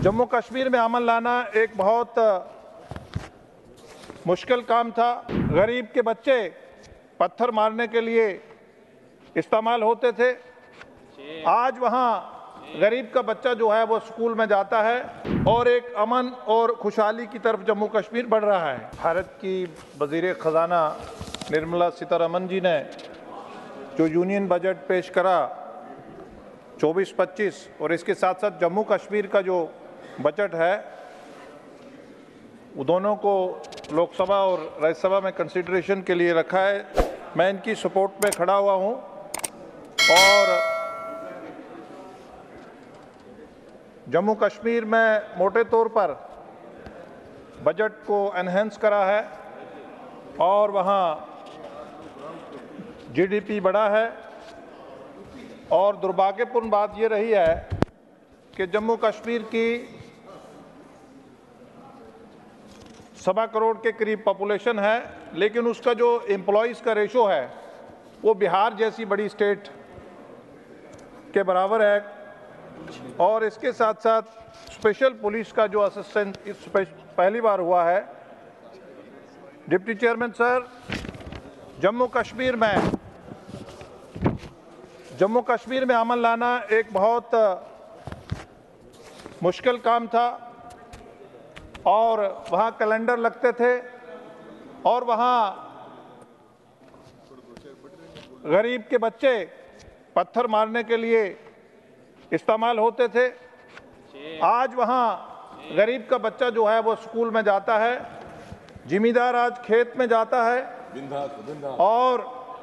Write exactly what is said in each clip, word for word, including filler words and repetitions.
जम्मू कश्मीर में अमन लाना एक बहुत मुश्किल काम था। गरीब के बच्चे पत्थर मारने के लिए इस्तेमाल होते थे। आज वहाँ गरीब का बच्चा जो है वो स्कूल में जाता है और एक अमन और खुशहाली की तरफ जम्मू कश्मीर बढ़ रहा है। भारत की वज़ीर ख़जाना निर्मला सीतारमण जी ने जो यूनियन बजट पेश करा चौबीस पच्चीस और इसके साथ साथ जम्मू कश्मीर का जो बजट है वो दोनों को लोकसभा और राज्यसभा में कंसिडरेशन के लिए रखा है। मैं इनकी सपोर्ट में खड़ा हुआ हूँ और जम्मू कश्मीर में मोटे तौर पर बजट को एनहेंस करा है और वहाँ जीडीपी बढ़ा है। और दुर्भाग्यपूर्ण बात ये रही है कि जम्मू कश्मीर की सवा करोड़ के करीब पॉपुलेशन है, लेकिन उसका जो एम्प्लॉइज़ का रेशो है वो बिहार जैसी बड़ी स्टेट के बराबर है। और इसके साथ साथ स्पेशल पुलिस का जो असिस्टेंट इस पहली बार हुआ है। Deputy chairman sir, Jammu Kashmir में जम्मू कश्मीर में अमन लाना एक बहुत मुश्किल काम था और वहाँ कैलेंडर लगते थे और वहाँ गरीब के बच्चे पत्थर मारने के लिए इस्तेमाल होते थे। आज वहाँ गरीब का बच्चा जो है वो स्कूल में जाता है, जिमीदार आज खेत में जाता है और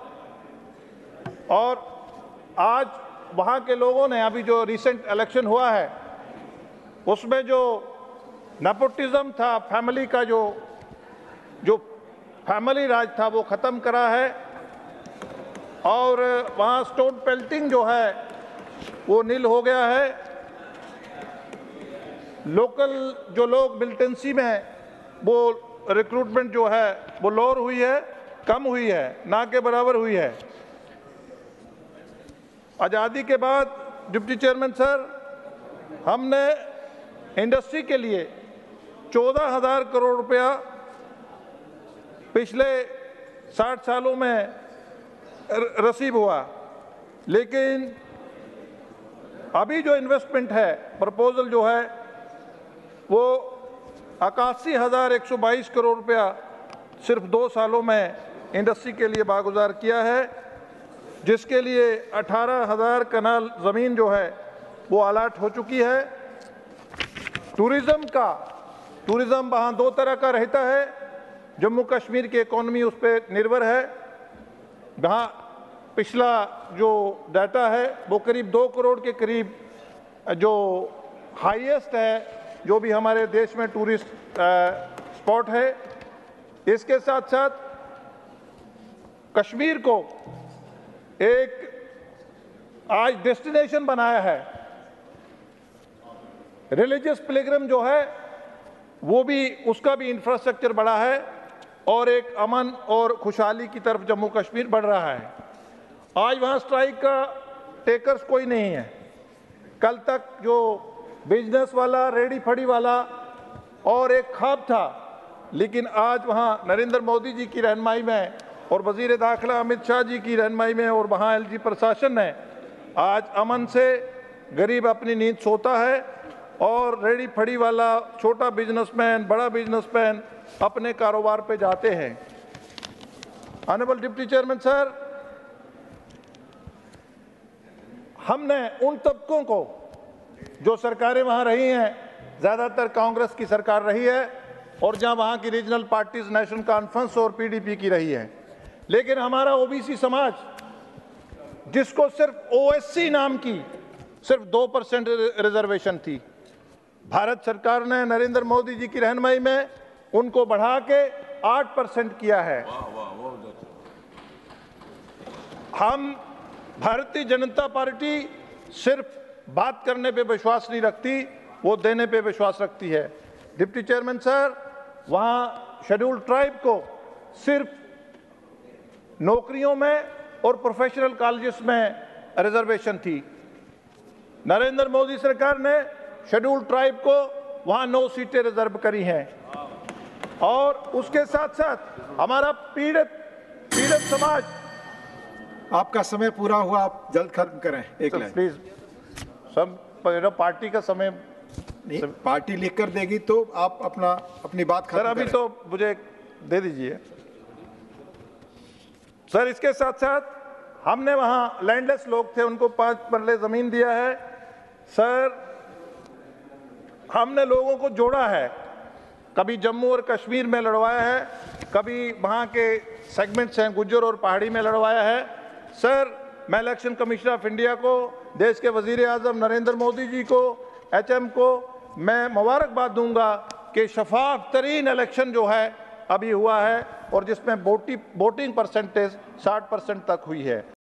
और आज वहाँ के लोगों ने अभी जो रिसेंट इलेक्शन हुआ है उसमें जो नेपोटिज्म था, फैमिली का जो जो फैमिली राज था वो ख़त्म करा है। और वहाँ स्टोन पेल्टिंग जो है वो नील हो गया है। लोकल जो लोग मिलिटेंसी में वो रिक्रूटमेंट जो है वो लोअर हुई है, कम हुई है, ना के बराबर हुई है। आज़ादी के बाद डिप्टी चेयरमैन सर, हमने इंडस्ट्री के लिए चौदह हजार करोड़ रुपया पिछले साठ सालों में रिसीव हुआ, लेकिन अभी जो इन्वेस्टमेंट है, प्रपोजल जो है वो इक्यासी हजार एक सौ बाईस करोड़ रुपया सिर्फ दो सालों में इंडस्ट्री के लिए बागुजार किया है, जिसके लिए अठारह हजार कनाल ज़मीन जो है वो अलाट हो चुकी है। टूरिज़्म का टूरिज़्म वहाँ दो तरह का रहता है। जम्मू कश्मीर की इकोनॉमी उस पर निर्भर है। वहाँ पिछला जो डाटा है वो करीब दो करोड़ के करीब जो हाईएस्ट है जो भी हमारे देश में टूरिस्ट स्पॉट है। इसके साथ साथ कश्मीर को एक आज डेस्टिनेशन बनाया है। रिलीजियस पिलग्रिम जो है वो भी, उसका भी इंफ्रास्ट्रक्चर बढ़ा है और एक अमन और खुशहाली की तरफ जम्मू कश्मीर बढ़ रहा है। आज वहाँ स्ट्राइक का टेकर्स कोई नहीं है। कल तक जो बिजनेस वाला, रेडी फड़ी वाला और एक ख्वाब था, लेकिन आज वहाँ नरेंद्र मोदी जी की रहनुमाई में और वज़ीर दाखिला अमित शाह जी की रहनुमाई में और वहाँ एलजी प्रशासन ने आज अमन से गरीब अपनी नींद सोता है और रेडी फड़ी वाला, छोटा बिजनेसमैन, बड़ा बिजनेसमैन अपने कारोबार पे जाते हैं। ऑनरेबल डिप्टी चेयरमैन सर, हमने उन तबकों को, जो सरकारें वहाँ रही हैं, ज़्यादातर कांग्रेस की सरकार रही है और जहाँ वहाँ की रीजनल पार्टीज नेशनल कॉन्फ्रेंस और पीडीपी की रही है, लेकिन हमारा ओबीसी समाज जिसको सिर्फ ओएससी नाम की सिर्फ दो परसेंट रिजर्वेशन थी, भारत सरकार ने नरेंद्र मोदी जी की रहनुमाई में उनको बढ़ा के आठ परसेंट किया है। हम भारतीय जनता पार्टी सिर्फ बात करने पे विश्वास नहीं रखती, वो देने पे विश्वास रखती है। डिप्टी चेयरमैन सर, वहाँ शेड्यूल्ड ट्राइब को सिर्फ नौकरियों में और प्रोफेशनल कॉलेजेस में रिजर्वेशन थी। नरेंद्र मोदी सरकार ने शेड्यूल ट्राइब को वहां नौ सीटें रिजर्व करी हैं। और उसके साथ साथ हमारा पीड़ित पीड़ित समाज। आपका समय पूरा हुआ, आप जल्द खत्म करें। एक लाइन प्लीज, सब पार्टी का समय नहीं, पार्टी लिख कर देगी तो आप अपना अपनी बात खत्म सर अभी करें। तो मुझे दे दीजिए सर। इसके साथ साथ हमने वहां लैंडलेस लोग थे, उनको पांच मरले जमीन दिया है सर। हमने लोगों को जोड़ा है, कभी जम्मू और कश्मीर में लड़वाया है, कभी वहां के सेगमेंट्स हैं गुज्जर और पहाड़ी में लड़वाया है सर। मैं इलेक्शन कमीशन ऑफ इंडिया को, देश के वजीर आजम नरेंद्र मोदी जी को, एचएम को मैं मुबारकबाद दूंगा कि शफाफ तरीन इलेक्शन जो है अभी हुआ है और जिसमें वोटिंग परसेंटेज साठ परसेंट तक हुई है।